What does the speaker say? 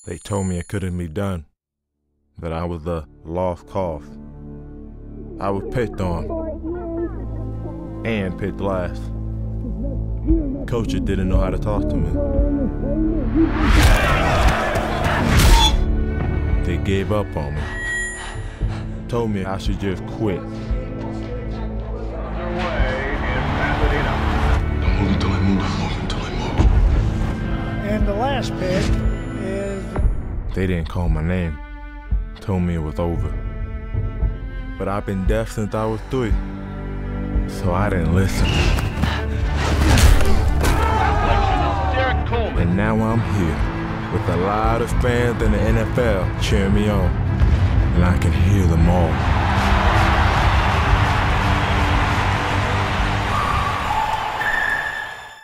They told me it couldn't be done, that I was a lost cause. I was picked on and picked last. Coaches didn't know how to talk to me. They gave up on me. Told me I should just quit. Don't move until I move, don't move until I move. And the last pick is... They didn't call my name. Told me it was over. But I've been deaf since I was 3, so I didn't listen. Derrick Coleman. And now I'm here with a lot of fans in the NFL cheering me on, and I can hear them all.